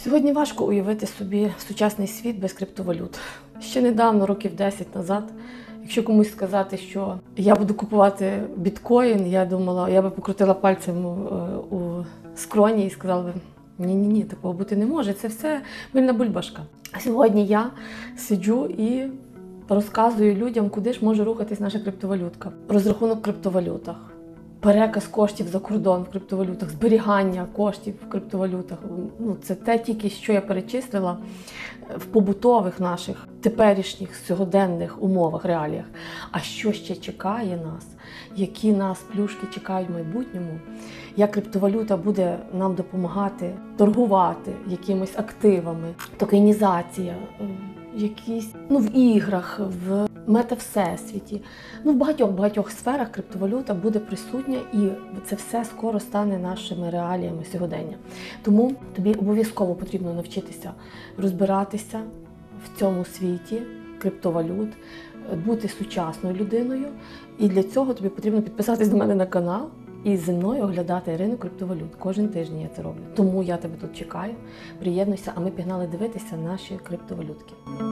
Сьогодні важко уявити собі сучасний світ без криптовалют. Ще недавно, років 10 назад, якщо комусь сказати, що я буду купувати біткоін, я думала, я би покрутила пальцем у скроні і сказала би, ні, такого бути не може, це все мильна бульбашка. А сьогодні я сиджу і розказую людям, куди ж може рухатись наша криптовалютка. Розрахунок в криптовалютах, переказ коштів за кордон в криптовалютах, зберігання коштів в криптовалютах. Це те тільки, що я перечислила в побутових наших теперішніх сьогоденних умовах, реаліях. А що ще чекає нас? Які нас плюшки чекають в майбутньому? Як криптовалюта буде нам допомагати торгувати якимись активами, токенізація, якісь в іграх, в метавсесвіті. В багатьох сферах криптовалюта буде присутня, і це все скоро стане нашими реаліями сьогодення. Тому тобі обов'язково потрібно навчитися розбиратися в цьому світі криптовалют, бути сучасною людиною. І для цього тобі потрібно підписатись до мене на канал і зі мною оглядати ринок криптовалют. Кожен тиждень я це роблю. Тому я тебе тут чекаю, приєднуйся, а ми пігнали дивитися наші криптовалютки.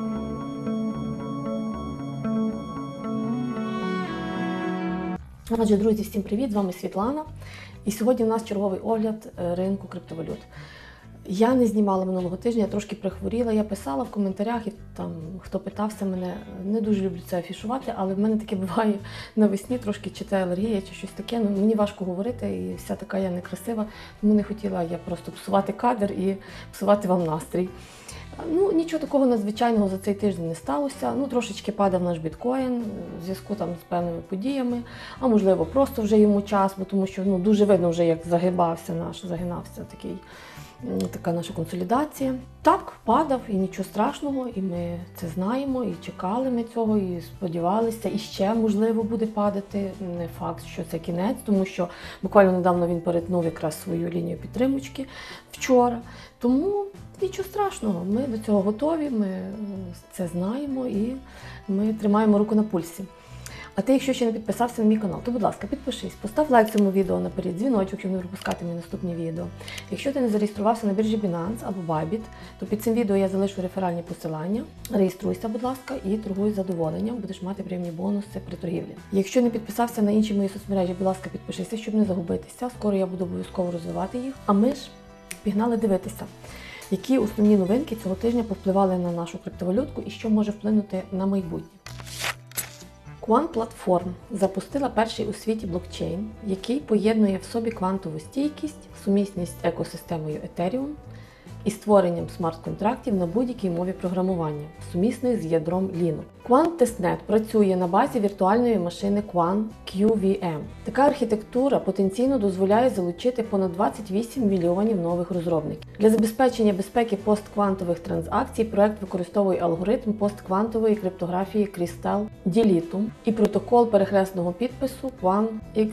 Отже, друзі, всім привіт! З вами Світлана. І сьогодні у нас черговий огляд ринку криптовалют. Я не знімала минулого тижня, я трошки прихворіла, я писала в коментарях, і там, хто питався мене, не дуже люблю це афішувати, але в мене таке буває навесні, трошки чи це алергія, чи щось таке. Мені важко говорити, і вся така я некрасива, тому не хотіла я просто псувати кадр і псувати вам настрій. Нічого такого надзвичайного за цей тиждень не сталося. Трошечки падав наш біткоін в зв'язку з певними подіями, а можливо просто вже йому час, бо тому що дуже видно вже, як загинався така наша консолідація. Так, падав, і нічого страшного, і ми це знаємо, і чекали ми цього, і сподівалися, і ще, можливо, буде падати. Не факт, що це кінець, тому що буквально недавно він перетнув якраз свою лінію підтримочки вчора. Тому нічого страшного, ми до цього готові, ми це знаємо і ми тримаємо руку на пульсі. А ти, якщо ще не підписався на мій канал, то, будь ласка, підпишись, постав лайк цьому відео наперед, дзвіночок, щоб не пропускати мої наступні відео. Якщо ти не зареєструвався на біржі Binance або Bybit, то під цим відео я залишу реферальні посилання. Реєструйся, будь ласка, і торгуй з задоволенням, будеш мати приємні бонуси при торгівлі. Якщо не підписався на інші мої соцмережі, будь ласка, підпишися, щоб не загубитися. Скоро я буду обов'язково розвивати їх. А ми ж пігнали дивитися, які основні новинки цього тижня повпливали на нашу криптовалютку і що може вплинути на майбутнє. Quant Platform запустила перший у світі блокчейн, який поєднує в собі квантову стійкість, сумісність з екосистемою Ethereum і створенням смарт-контрактів на будь-якій мові програмування, сумісних з ядром Linux. Quant Testnet працює на базі віртуальної машини Quant QVM. Така архітектура потенційно дозволяє залучити понад 28 мільйонів нових розробників. Для забезпечення безпеки постквантових транзакцій проект використовує алгоритм постквантової криптографії Crystal Deletum і протокол перехресного підпису Quant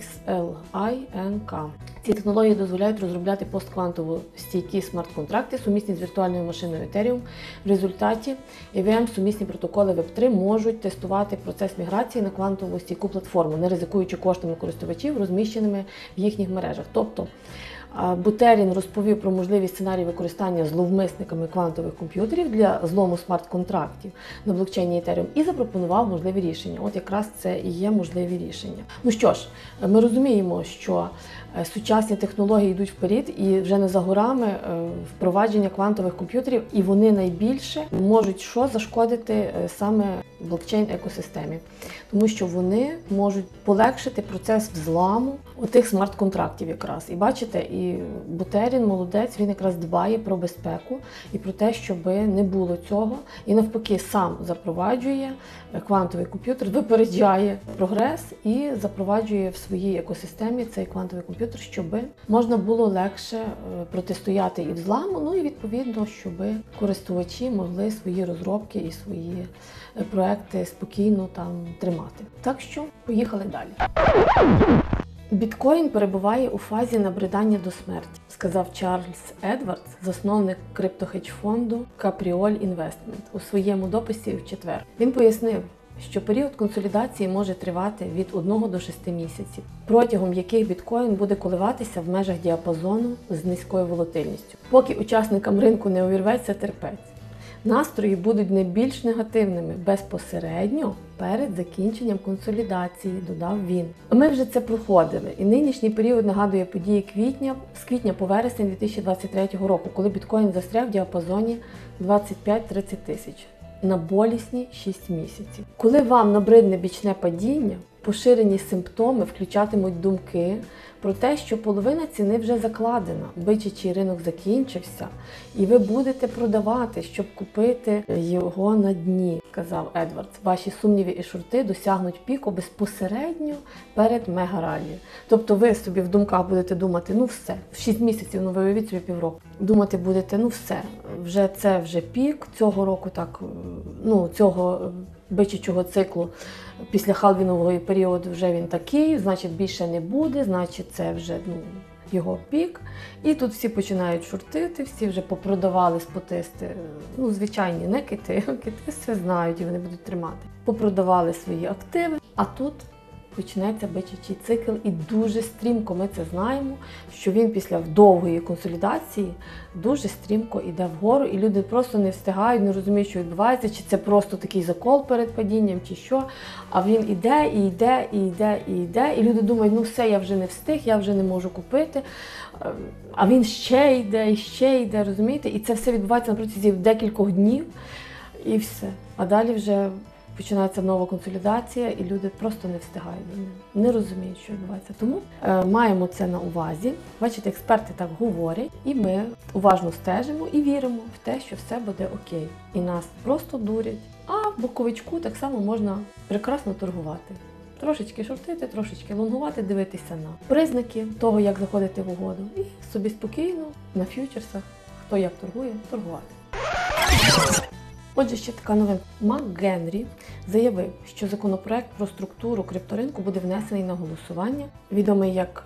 XLINK. Ці технології дозволяють розробляти постквантово стійкі смарт-контракти, сумісні з віртуальною машиною Ethereum. В результаті EVM-сумісні протоколи Web3 можуть тестувати процес міграції на квантову стійку платформу, не ризикуючи коштами користувачів, розміщеними в їхніх мережах. Тобто, Бутерін розповів про можливість сценарій використання зловмисниками квантових комп'ютерів для злому смарт-контрактів на блокчейні Ethereum і запропонував можливі рішення. От якраз це і є можливі рішення. Що ж, ми розуміємо, що сучасні технології йдуть вперед і вже не за горами впровадження квантових комп'ютерів, і вони найбільше можуть зашкодити саме блокчейн-екосистемі. Тому що вони можуть полегшити процес взламу отих смарт-контрактів якраз. І бачите, і Бутерін, молодець, він якраз дбає про безпеку і про те, щоб не було цього. І навпаки, сам запроваджує квантовий комп'ютер, випереджає прогрес і запроваджує в своїй екосистемі цей квантовий комп'ютер, щоб можна було легше протистояти і взламу, і відповідно, щоб користувачі могли свої розробки і свої проекти спокійно там тримати. Так що, поїхали далі. Біткоін перебуває у фазі набридання до смерті, сказав Чарльз Едвардс, засновник криптохедж-фонду Capriol Investment у своєму дописі в четвер. Він пояснив, що період консолідації може тривати від 1 до 6 місяців, протягом яких біткоін буде коливатися в межах діапазону з низькою волатильністю. Поки учасникам ринку не увірветься терпець. Настрої будуть не більш негативними безпосередньо перед закінченням консолідації, додав він. Ми вже це проходили, і нинішній період нагадує події з квітня по вересень 2023 року, коли біткоін застряв в діапазоні 25-30 тисяч на болісні 6 місяців. Коли вам набридне бічне падіння, поширені симптоми включатимуть думки про те, що половина ціни вже закладена, бичачий ринок закінчився, і ви будете продавати, щоб купити його на дні, сказав Едвардс. Ваші сумніви і шорти досягнуть піку безпосередньо перед мега-раллі. Тобто ви собі в думках будете думати, ну все, в 6 місяців, ну ви уявіть собі півроку. Думати будете, ну все, це вже пік, цього року так, ну цього бичачого циклу після халвінгового періоду вже він такий, значить більше не буде, значить це вже його пік. І тут всі починають шортити, всі вже попродавали спотисти, звичайні, не кити, кити все знають і вони будуть тримати. Попродавали свої активи, а тут почнеться бичачий цикл і дуже стрімко, ми це знаємо, що він після довгої консолідації дуже стрімко йде вгору, і люди просто не встигають, не розуміють, що відбувається, чи це просто такий закол перед падінням, чи що. А він іде, і йде, і йде, і йде, і люди думають, ну все, я вже не встиг, я вже не можу купити. А він ще йде, і ще йде, розумієте? І це все відбувається на протязі декількох днів, і все. А далі вже починається нова консолідація, і люди просто не встигають, не розуміють, що відбувається. Тому маємо це на увазі. Бачите, експерти так говорять, і ми уважно стежимо і віримо в те, що все буде окей. І нас просто дурять. А боковичку так само можна прекрасно торгувати. Трошечки шортити, трошечки лонгувати, дивитися на признаки того, як заходити в угоду. І собі спокійно на ф'ючерсах, хто як торгує, торгувати. Отже, ще така новинка. МакГенрі заявив, що законопроект про структуру крипторинку буде внесений на голосування, відомий як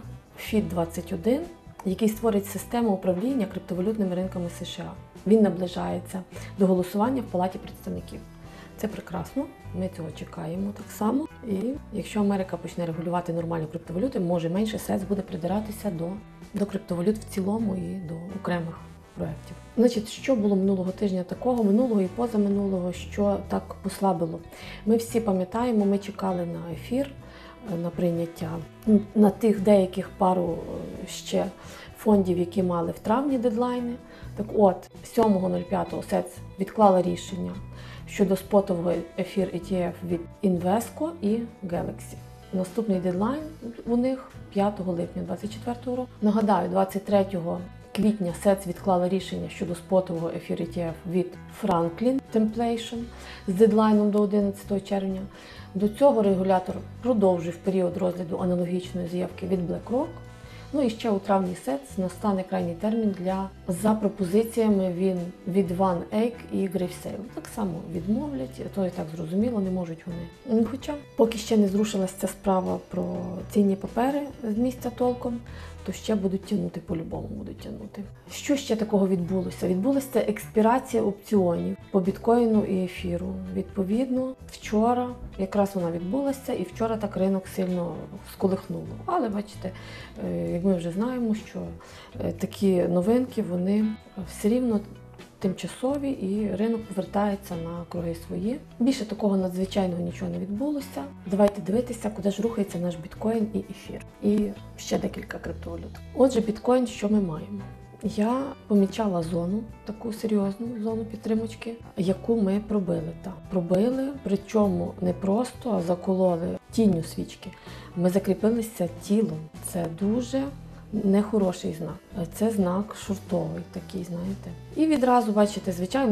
FIT21, який створить систему управління криптовалютними ринками США. Він наближається до голосування в Палаті представників. Це прекрасно, ми цього чекаємо так само. І якщо Америка почне регулювати нормальні криптовалюти, може менше сенс буде придиратися до криптовалют в цілому і до окремих проєктів. Значить, що було минулого тижня такого, минулого і позаминулого, що так послабило? Ми всі пам'ятаємо, ми чекали на ефір, на прийняття, на тих деяких пару ще фондів, які мали в травні дедлайни. Так от, 7.05 SEC відклала рішення щодо спотового ефір ETF від Invesco і Galaxy. Наступний дедлайн у них 5 липня 2024 року. Нагадаю, 23 квітня SEC відклала рішення щодо спотового ефір ETF від Franklin Temptation з дедлайном до 11 червня. До цього регулятор продовжив період розгляду аналогічної заявки від BlackRock. Ну і ще у травні SEC настане крайній термін за пропозиціями від One Egg і Grayscale. Так само відмовлять, то і так зрозуміло, не можуть вони. Хоча поки ще не зрушилася ця справа про цінні папери з місця толком, то ще будуть тягнути, по-любому будуть тягнути. Що ще такого відбулося? Відбулася експірація опціонів по біткоїну і ефіру. Відповідно, вчора якраз вона відбулася, і вчора так ринок сильно сколихнуло. Але бачите, як ми вже знаємо, що такі новинки, вони все рівно тимчасові, і ринок повертається на круги свої. Більше такого надзвичайного нічого не відбулося. Давайте дивитися, куди ж рухається наш біткоін і ефір. І ще декілька криптовалют. Отже, біткоін, що ми маємо? Я помічала зону, таку серйозну зону підтримочки, яку ми пробили. Пробили, причому не просто, а закололи тінню свічки. Ми закріпилися тілом. Це дуже нехороший знак. Це знак шортовий такий, знаєте. І відразу, бачите, звичайно,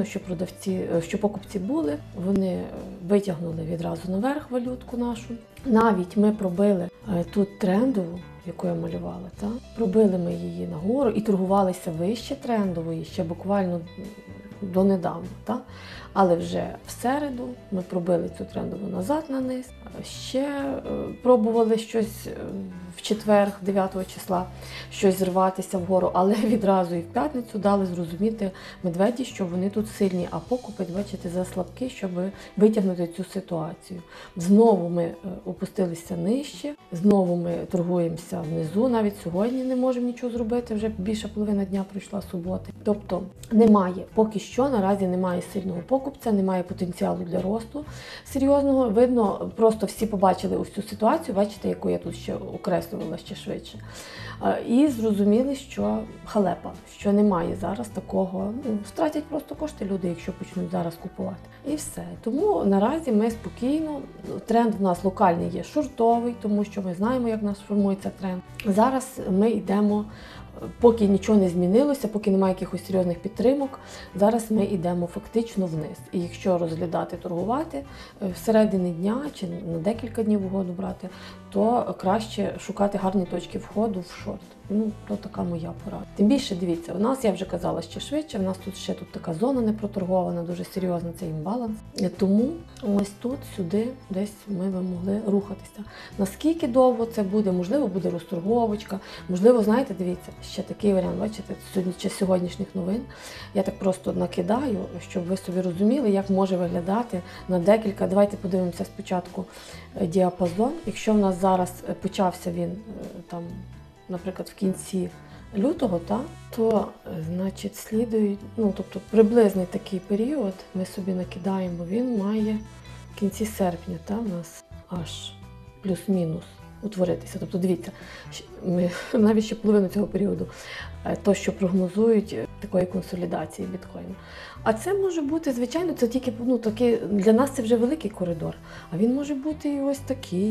що покупці були, вони витягнули відразу наверх валютку нашу. Навіть ми пробили тут трендову, яку я малювала, пробили ми її нагору і торгувалися вище трендової, ще буквально донедавна. Але вже в середу ми пробили цю трендову назад на низ, ще пробували щось в четвер, 9 числа, щось зриватися вгору, але відразу і в п'ятницю дали зрозуміти медведі, що вони тут сильні, а покупець, бачите, заслабкий, щоб витягнути цю ситуацію. Знову ми опустилися нижче, знову ми торгуємося внизу, навіть сьогодні не можемо нічого зробити, вже більше половина дня пройшла суботи. Тобто немає, поки що наразі немає сильного покупця, немає потенціалу для росту серйозного. Видно, просто всі побачили ось цю ситуацію, бачите, яку я тут ще окреслювала ще швидше. І зрозуміли, що халепа, що немає зараз такого, втратять просто кошти люди, якщо почнуть зараз купувати. І все. Тому наразі ми спокійно, тренд в нас локальний є шортовий, тому що ми знаємо, як в нас формується тренд. Зараз ми йдемо, поки нічого не змінилося, поки немає якихось серйозних підтримок, зараз ми йдемо фактично вниз. І якщо розглядати, торгувати всередині дня чи на декілька днів угоду брати, то краще шукати гарні точки входу в шорт. То така моя порада. Тим більше, дивіться, у нас, я вже казала ще швидше, у нас тут ще така зона не проторгована, дуже серйозна, це імбаланс. Тому ось тут, сюди, десь ми би могли рухатися. Наскільки довго це буде? Можливо, буде розторговочка, можливо, знаєте, дивіться, ще такий варіант, бачите, сьогоднішніх новин. Я так просто накидаю, щоб ви собі розуміли, як може виглядати на декілька. Давайте подивимося спочатку діапазон. Якщо в нас зараз почався він там, наприклад, в кінці лютого, то, значить, слідують, тобто приблизний такий період ми собі накидаємо, він має в кінці серпня, у нас аж плюс-мінус утворитися. Тобто, дивіться, ми навіть ще половину цього періоду, то, що прогнозують такої консолідації біткоїну. А це може бути, звичайно, це тільки, такий, для нас це вже великий коридор, а він може бути і ось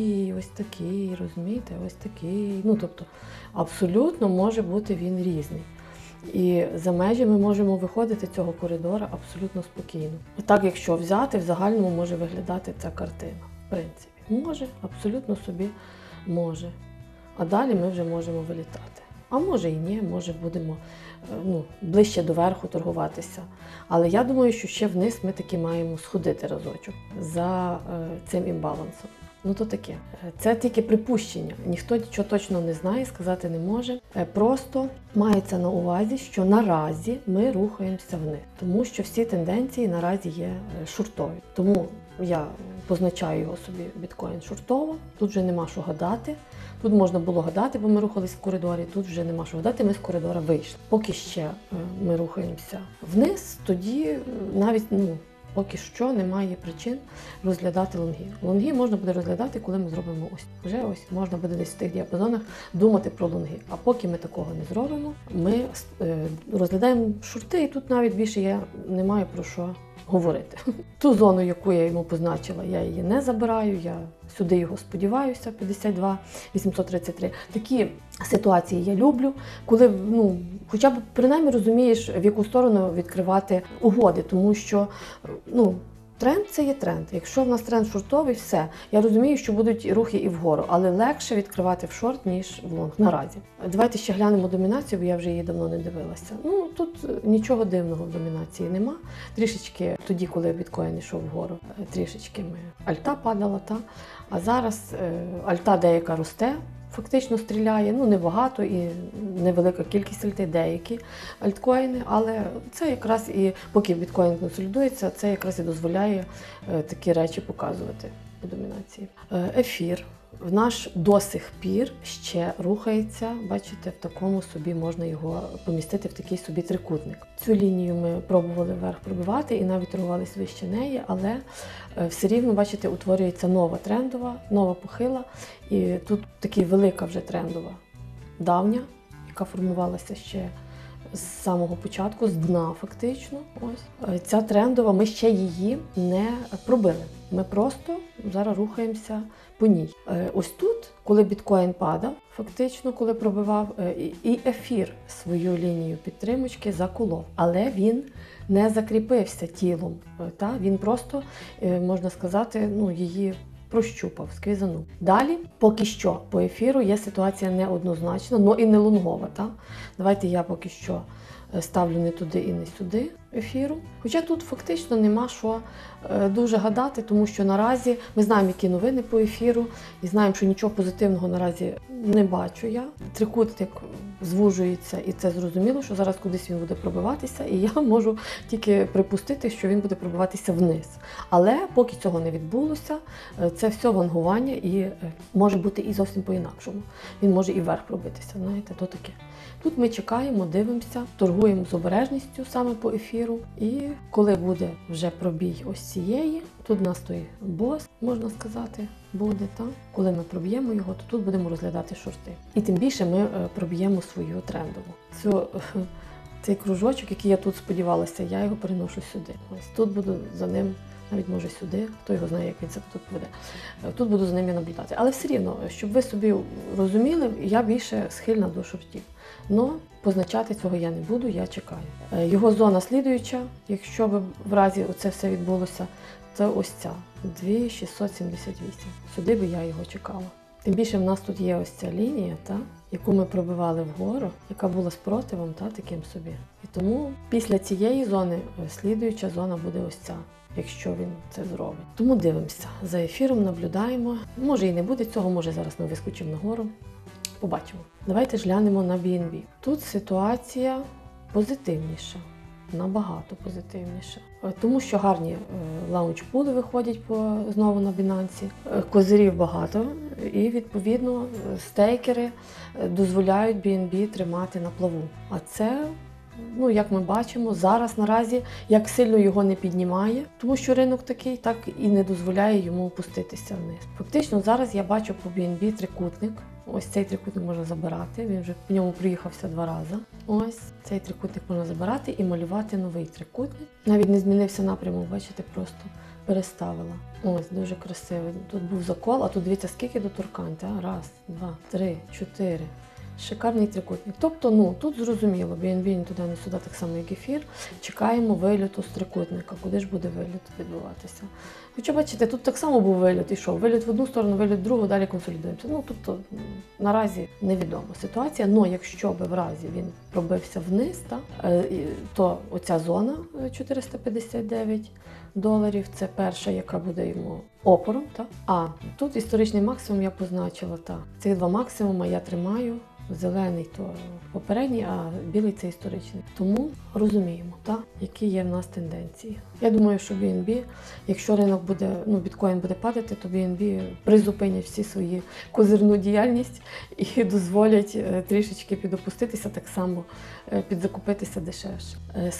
такий, розумієте, ось такий, тобто, абсолютно може бути він різний. І за межі ми можемо виходити цього коридора абсолютно спокійно. Так, якщо взяти, в загальному може виглядати ця картина. В принципі, може, абсолютно собі може. А далі ми вже можемо вилітати. А може і ні, може будемо ближче до верху торгуватися. Але я думаю, що ще вниз ми таки маємо сходити разочок за цим імбалансом. То таке. Це тільки припущення. Ніхто нічого точно не знає, сказати не може. Просто мається на увазі, що наразі ми рухаємося вниз. Тому що всі тенденції наразі є шортові. Тому я позначаю його собі біткоін шортово. Тут вже нема що гадати. Тут можна було гадати, бо ми рухались в коридорі. Тут вже нема що гадати, ми з коридора вийшли. Поки ще ми рухаємося вниз, тоді навіть, поки що немає причин розглядати лонги. Лонги можна буде розглядати, коли ми зробимо ось. Вже ось можна буде десь в тих діапазонах думати про лонги. А поки ми такого не зробимо, ми розглядаємо шорти, і тут навіть більше я не маю про що говорити. Ту зону, яку я йому позначила, я її не забираю, я сюди його сподіваюся, 52, 833. Такі ситуації я люблю, коли хоча б принаймні розумієш, в яку сторону відкривати угоди, тому що тренд – це є тренд. Якщо в нас тренд шортовий, все. Я розумію, що будуть рухи і вгору, але легше відкривати в шорт, ніж в лонг наразі. Давайте ще глянемо домінацію, бо я вже її давно не дивилася. Тут нічого дивного в домінації нема. Трішечки тоді, коли біткоін йшов вгору, трішечки альта падала, а зараз альта деяка росте. Фактично стріляє, небагато і невелика кількість альти, деякі альткоїни, але це якраз і, поки біткоін консолідується, це якраз і дозволяє такі речі показувати у домінації. Ефір в наш до сих пір ще рухається, бачите, в такому собі можна його помістити в такий собі трикутник. Цю лінію ми пробували вверх пробивати і навіть торгувалися вище неї, але все рівно, бачите, утворюється нова трендова, нова похила. І тут така велика вже трендова давня, яка формувалася ще з самого початку, з дна фактично. Ось. Ця трендова, ми ще її не пробили. Ми просто зараз рухаємося по ній. Ось тут, коли біткоін падав, фактично, коли пробивав, і ефір свою лінію підтримочки заколов. Але він не закріпився тілом. Він просто, можна сказати, її прощупав, сквізанув. Далі, поки що, по ефіру є ситуація неоднозначна, але і не лонгова. Давайте я поки що ставлю не туди і не сюди ефіру. Хоча тут фактично нема що дуже гадати, тому що наразі ми знаємо, які новини по ефіру, і знаємо, що нічого позитивного наразі не бачу я. Трикутник звужується, і це зрозуміло, що зараз кудись він буде пробиватися, і я можу тільки припустити, що він буде пробиватися вниз. Але поки цього не відбулося, це все вангування і може бути і зовсім по-інакшому. Він може і вверх пробитися, знаєте, то таке. Тут ми чекаємо, дивимося, торгуємо з обережністю саме по ефіру. І коли буде вже пробій ось цієї, тут у нас той бос, можна сказати, буде, так? Коли ми проб'ємо його, то тут будемо розглядати шорти. І тим більше ми проб'ємо свою трендову. Цей кружочок, який я тут сподівалася, я його переношу сюди. Ось тут буду за ним, навіть може сюди, хто його знає, як він себе тут поведе. Тут буду за ним я наблюдати. Але все рівно, щоб ви собі розуміли, я більше схильна до шортів. Но позначати цього я не буду, я чекаю. Його зона слідуюча, якщо б в разі оце все відбулося, це ось ця, 2678. Сюди би я його чекала. Тим більше в нас тут є ось ця лінія, яку ми пробивали вгору, яка була спротивом таким собі. І тому після цієї зони слідуюча зона буде ось ця, якщо він це зробить. Тому дивимося, за ефіром наблюдаємо. Може і не буде цього, може зараз ми вискочимо нагору. Побачимо. Давайте ж глянемо на BNB. Тут ситуація позитивніша, набагато позитивніша. Тому що гарні лаунч-пули виходять знову на Binance, козирів багато і, відповідно, стейкери дозволяють BNB тримати на плаву. А це, як ми бачимо, зараз наразі, як сильно його не піднімає, тому що ринок такий, так і не дозволяє йому опуститися вниз. Фактично, зараз я бачу по BNB трикутник. Ось цей трикутник можна забирати, він вже по ньому проїхався 2 рази. Ось цей трикутник можна забирати і малювати новий трикутник. Навіть не змінився напрямок, бачите, просто переставила. Ось, дуже красиво. Тут був закол, а тут дивіться, скільки доторкань. 1, 2, 3, 4. Шикарний трикутник. Тобто, тут зрозуміло, BNB не туди, не сюди, так само як ефір. Чекаємо вильоту з трикутника. Куди ж буде вильот відбуватися? Хоча, бачите, тут так само був вильот, ішов. Вильот в одну сторону, вильот в другу, далі консолідуємося. Тобто, наразі невідома ситуація. Но якщо б в разі він пробився вниз, то оця зона $459, це перша, яка буде йому опором. А тут історичний максимум я позначила. Цих 2 максимуми я тримаю. Зелений то попередній, а білий це історичний. Тому розуміємо, які є в нас тенденції. Я думаю, що BNB, якщо ринок буде, біткоін буде падати, то BNB призупинять всі свої козирну діяльність і дозволять трішечки підопуститися, так само підзакупитися дешевше.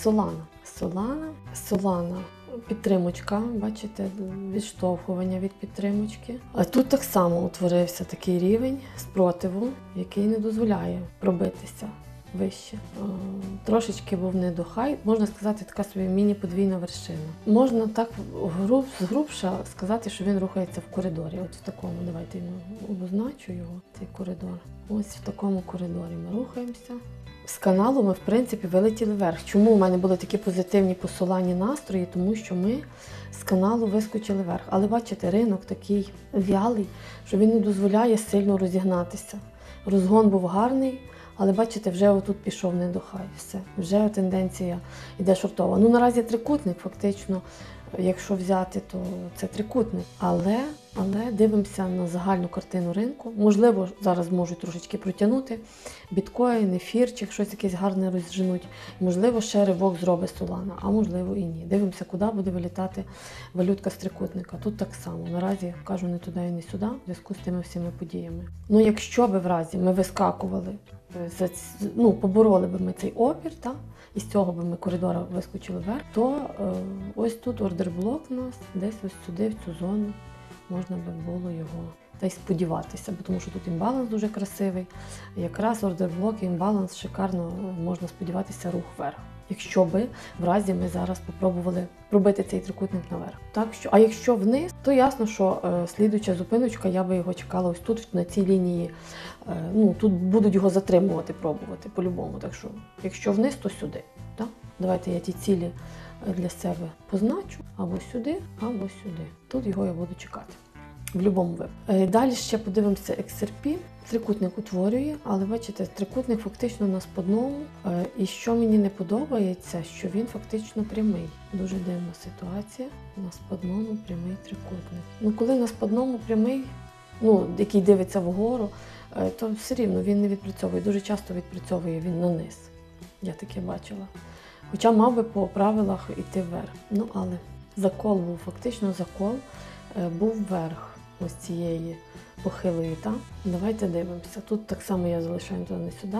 Solana. Підтримочка, бачите, відштовхування від підтримочки. А тут так само утворився такий рівень спротиву, який не дозволяє пробитися вище. Трошечки був недохай, можна сказати, така собі міні-подвійна вершина. Можна так згрубше сказати, що він рухається в коридорі. От в такому, давайте я обозначу його, цей коридор. Ось в такому коридорі ми рухаємося. З каналу ми, в принципі, вилетіли вверх. Чому у мене були такі позитивні по Солані настрої? Тому що ми з каналу вискочили вверх. Але бачите, ринок такий вялий, що він не дозволяє сильно розігнатися. Розгон був гарний, але бачите, вже отут пішов недохай. Все, вже тенденція йде шортова. Наразі трикутник, фактично, якщо взяти, то це трикутник. Але дивимося на загальну картину ринку. Можливо, зараз можуть трошечки протягнути біткоін, ефірчик, щось якесь гарне розженуть. Можливо, ще ривок зробить Solana, а можливо і ні. Дивимося, куди буде вилітати валютка з трикутника. Тут так само. Наразі, кажу, не туди і не сюди, в зв'язку з тими всіми подіями. Якщо б в разі ми вискакували, побороли б ми цей опір, і з цього б ми коридора вискочили вверх, то ось тут ордерблок у нас, десь ось сюди, в цю зону, можна би було його та й сподіватися, тому що тут імбаланс дуже красивий. Якраз ордерблок і імбаланс шикарно можна сподіватися рух вверх. Якщо би в разі ми зараз спробували пробити цей трикутник наверх. А якщо вниз, то ясно, що слідуюча зупиночка, я би його чекала ось тут, на цій лінії. Тут будуть його затримувати, пробувати по-любому. Так що, якщо вниз, то сюди. Давайте я ті цілі для себе позначу. Або сюди, або сюди. Тут його я буду чекати. В будь-якому випадку. Далі ще подивимося XRP. Трикутник утворює, але бачите, трикутник фактично на спадному. І що мені не подобається, що він фактично прямий. Дуже дивна ситуація. На спадному прямий трикутник. Коли на спадному прямий, який дивиться вгору, то все рівно він не відпрацьовує. Дуже часто відпрацьовує він на низ. Я таке бачила. Хоча мав би по правилах йти вверх. Але закол був, фактично закол був вверх ось цієї похилої. Давайте дивимося. Тут так само я залишаю туди не сюди.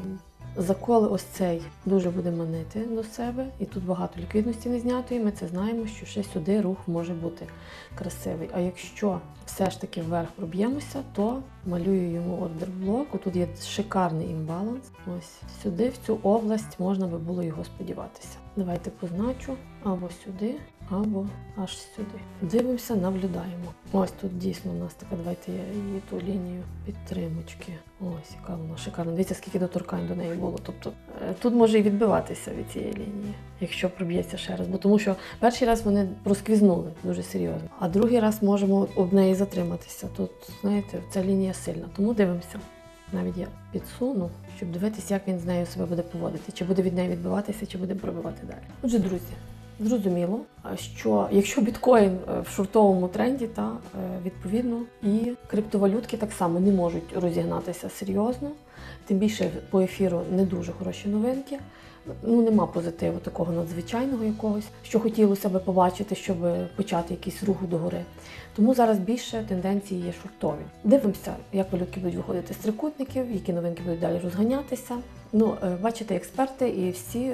Закол ось цей дуже буде манити до себе. І тут багато ліквідності не знятої. Ми це знаємо, що ще сюди рух може бути красивий. А якщо все ж таки вверх проб'ємося, то малюю йому ордер-блок. Тут є шикарний імбаланс. Ось сюди, в цю область, можна би було його сподіватися. Давайте позначу або сюди, або аж сюди. Дивимося, наблюдаємо. Ось тут дійсно у нас така, давайте я її ту лінію підтримочки. Ось, яка вона шикарна. Дивіться, скільки доторкань до неї було. Тобто тут може і відбиватися від цієї лінії, якщо проб'ється ще раз. Тому що перший раз вони просквізнули дуже серйозно, а другий раз можемо об неї затриматися. Тут, знаєте, ця лінія сильна. Тому дивимося. Навіть я підсуну, щоб дивитися, як він з нею себе буде поводити. Чи буде від неї відбиватися, чи буде пробивати далі. Отже, друзі, зрозуміло, що якщо біткоін в шортовому тренді, відповідно, і криптовалютки так само не можуть розігнатися серйозно. Тим більше по ефіру не дуже хороші новинки. Нема позитиву такого надзвичайного якогось, що хотілося б побачити, щоб почати якийсь рух догори. Тому зараз більше тенденції є шортові. Дивимося, як валютки будуть виходити з трикутників, які новинки будуть далі розганятися. Бачите, експерти і всі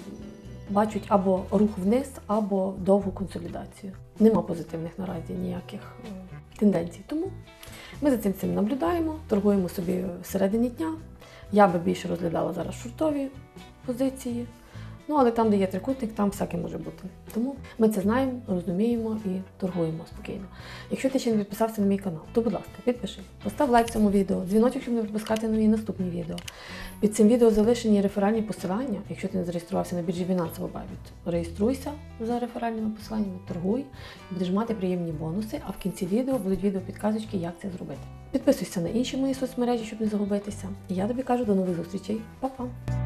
бачать або рух вниз, або довгу консолідацію. Нема позитивних наразі ніяких тенденцій. Тому ми за цим всім наблюдаємо, торгуємо собі всередині дня. Я би більше розглядала зараз шортові позиції. Але там, де є трикутник, там всяке може бути. Тому ми це знаємо, розуміємо і торгуємо спокійно. Якщо ти ще не підписався на мій канал, то, будь ласка, підпишись, постав лайк цьому відео, дзвіночок, щоб не пропускати нові наступні відео. Під цим відео залишені реферальні посилання. Якщо ти не зареєструвався на біржі Binance або Bybit, реєструйся за реферальними посиланнями, торгуй, будеш мати приємні бонуси, а в кінці відео будуть відеопідказочки, як це зробити. Підписуйся на інші мої соцмережі, щоб не загубитися. І я тобі кажу, до нових зустрічей. Па-па!